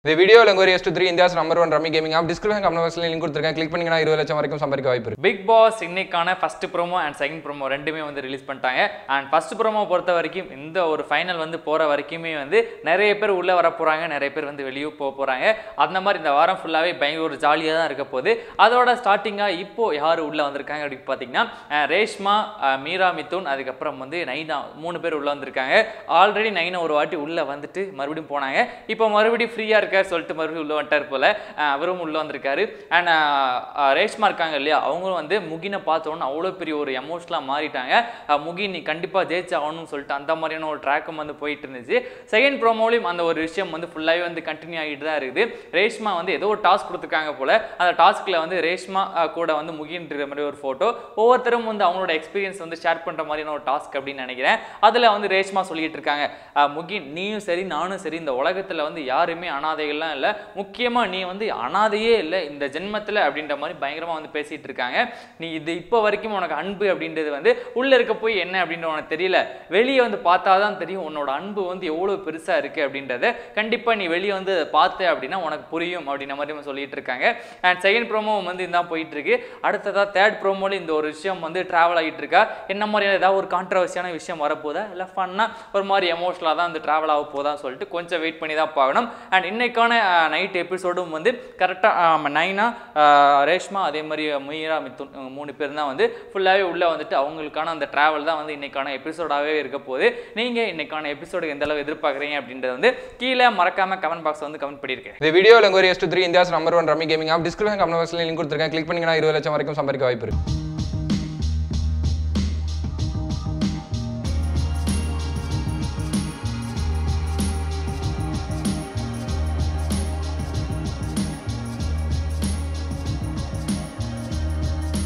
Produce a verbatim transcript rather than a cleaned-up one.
இந்த வீடியோல ஒரு S two three India's number one rummy gaming app description comment பாக்ஸ்ல லிங்க் கொடுத்திருக்கேன். கிளிக் பண்ணீங்கன்னா இருபது லட்சம் வரைக்கும் சம்பாதிக்க வாய்ப்பு இருக்கு. பிக் பாஸ் இன்னைக்கான first promo and second promo ரெண்டுமே வந்து ரிலீஸ் பண்ணிட்டாங்க. அண்ட் ஃபர்ஸ்ட் ப்ரோமோ பொறுத்த வரைக்கும் இந்த ஒரு ஃபைனல் வந்து போற வரைக்குமே வந்து நிறைய பேர் உள்ள வர போறாங்க, நிறைய பேர் வந்து வெளியே போக போறாங்க. அந்த மாதிரி இந்த வாரம் ஃபுல்லாவே பயங்கர ஒரு ஜாலியாக தான் இருக்க போகுது. அதோட ஸ்டார்டிங்கா இப்போ யார் உள்ள வந்திருக்காங்க அப்படின்னு பார்த்தீங்கன்னா ரேஷ்மா, மீரா மிதுன், அதுக்கப்புறம் வந்து நைனா மூணு பேர் உள்ள வந்திருக்காங்க. ஆல்ரெடி நைனா ஒரு வாட்டி உள்ள வந்துட்டு மறுபடியும் போனாங்க. இப்போ மறுபடியும் ஃப்ரீயா இருக்காரு சொல்லிட்டு மறுபடியும் உள்ள வந்துட்டார் போல. அவரும் உள்ள வந்திருக்காரு. அண்ட் ரேஷ்மா இருக்காங்க இல்லையா, அவங்களும் வந்து முகினை பார்த்தோன்னு அவ்வளோ பெரிய ஒரு எமோஷனலாக மாறிட்டாங்க. முகின் நீ கண்டிப்பாக ஜெயிச்சு ஆகணும்னு சொல்லிட்டு அந்த மாதிரியான ஒரு ட்ராக்கும் வந்து போயிட்டு இருந்துச்சு. செகண்ட் ப்ரோமோலையும் அந்த ஒரு விஷயம் வந்து ஃபுல்லாகவே வந்து கண்டினியூ ஆகிட்டு தான் இருக்குது. ரேஷ்மா வந்து ஏதோ ஒரு டாஸ்க் கொடுத்துருக்காங்க போல. அந்த டாஸ்கில் வந்து ரேஷ்மா கூட வந்து முகின்ற மாதிரி ஒரு ஃபோட்டோ, ஒவ்வொருத்தரும் வந்து அவங்களோட எக்ஸ்பீரியன்ஸ் வந்து ஷேர் பண்ணுற மாதிரியான ஒரு டாஸ்க் அப்படின்னு நினைக்கிறேன். அதில் வந்து ரேஷ்மா சொல்லிட்டு இருக்காங்க, முகின் நீயும் சரி நானும் சரி இந்த உலகத்தில் வந்து யாருமே அனாதைகள்லாம் இல்லை, முக்கியமாக நீ வந்து அனாதையே இல்லை இந்த ஜென்மத்தில் அப்படின்ற மாதிரி பயங்கரமாக வந்து பேசிகிட்டு இருக்காங்க. நீ இது இப்போ வரைக்கும் உனக்கு அன்பு அப்படின்றது வந்து உள்ளே இருக்க போய் என்ன அப்படின்ற உனக்கு தெரியல, வெளியே வந்து பார்த்தா தான் தெரியும் உன்னோட அன்பு வந்து எவ்வளோ பெருசாக இருக்குது அப்படின்றத. கண்டிப்பாக நீ வெளியே வந்து பார்த்த அப்படின்னா உனக்கு புரியும் அப்படின்ற மாதிரி சொல்லிட்டு இருக்காங்க. அண்ட் செகண்ட் ப்ரோமோ வந்து இதான் போயிட்டு இருக்கு. அடுத்ததாக தேர்ட் ப்ரோமோல இந்த ஒரு விஷயம் வந்து ட்ராவல் ஆகிட்டு இருக்கா. என்ன மாதிரியான ஏதாவது ஒரு கான்ட்ரவர்சியான விஷயம் வரப்போதா இல்லை ஃபன்னாக ஒரு மாதிரி எமோஷனலாக தான் வந்து ட்ராவல் ஆக போதான்னு சொல்லிட்டு கொஞ்சம் வெயிட் பண்ணி தான் பார்க்கணும். அண்ட் இன்னைக்கான நைட் எபிசோடும் வந்து கரெக்டாக நைனா, ரேஷ்மா, அதே மாதிரி மீரா மிதுன் மூணு பேர் தான் வந்து ஃபுல்லாகவே உள்ளே வந்துட்டு அவங்களுக்கான அந்த ட்ராவல் தான் வந்து இன்னைக்கான எபிசோடாகவே இருக்க போகுது. நீங்கள் இன்னைக்கான எபிசோடு எந்த அளவு எதிர்பார்க்குறீங்க அப்படின்றது வந்து கீழே மறக்காம கமெண்ட் பாக்ஸ் வந்து கமெண்ட் பண்ணியிருக்கேன். இந்த வீடியோவில் ஒரு S two three India's number one rummy gaming app description comment பாக்ஸ்ல லிங்க் கொடுத்திருக்கேன். கிளிக் பண்ணீங்கன்னா இருபது லட்சம் வரைக்கும் சம்பாதிக்க வாய்ப்பு இருக்கு.